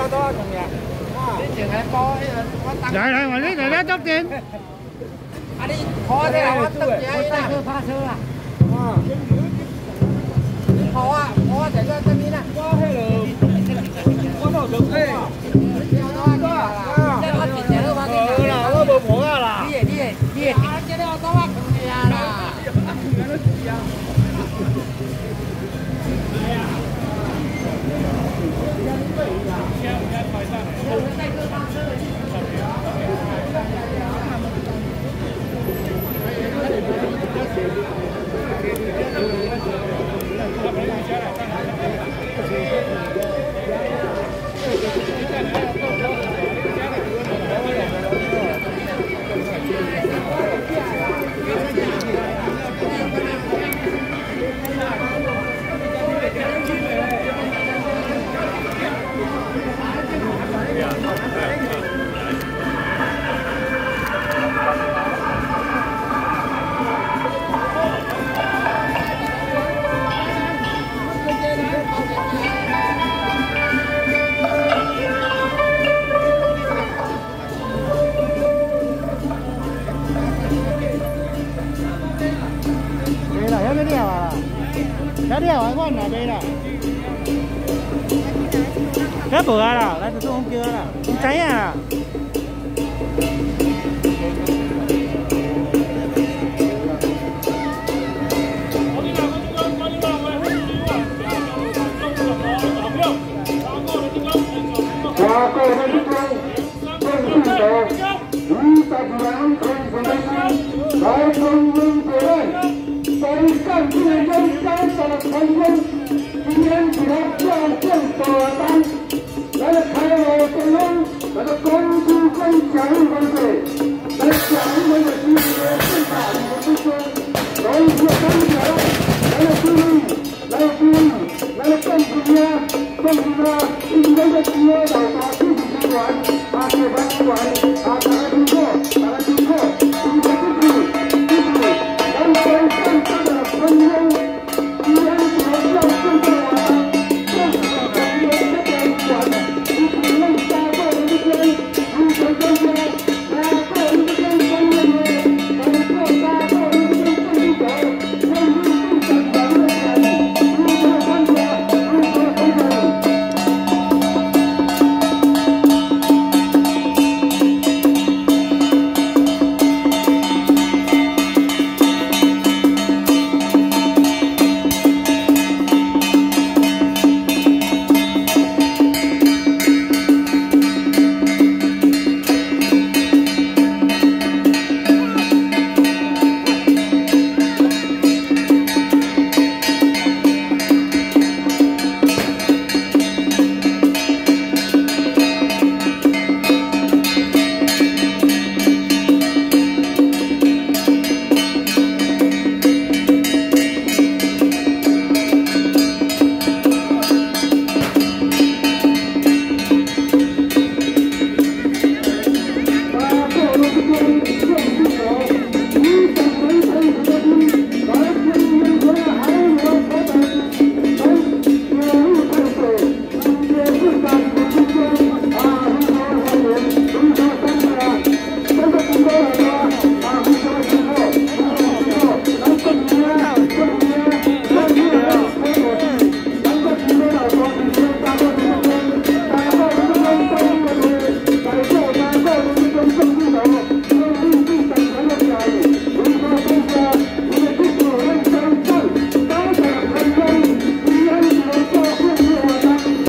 多少重呀？你淨係播我等。 嚟，我呢度咧執電。 啊你坐啲我得嘢啦。我拍車啦。哇！坐啊，我成個對面啊。哇，係咯。我冇做咩。有多啊？即係我前日都話啲。好啦，我冇婆啊啦。啲嘢。啊，即係我多啊，咁樣啦。有啲人話我拿杯啦，梗無啊啦，來就做紅叫啦，唔知啊。華國嘅一中，正式到22分分鐘，來中英國人。在上次人家的成功，今天给他校正保单，来开我成功，来个公司跟奖励分水，来奖励我的级别最大的不说，所以说刚才来了注意，来了注意，来了政府呢，应该的企业老大自己监管，把这帮管。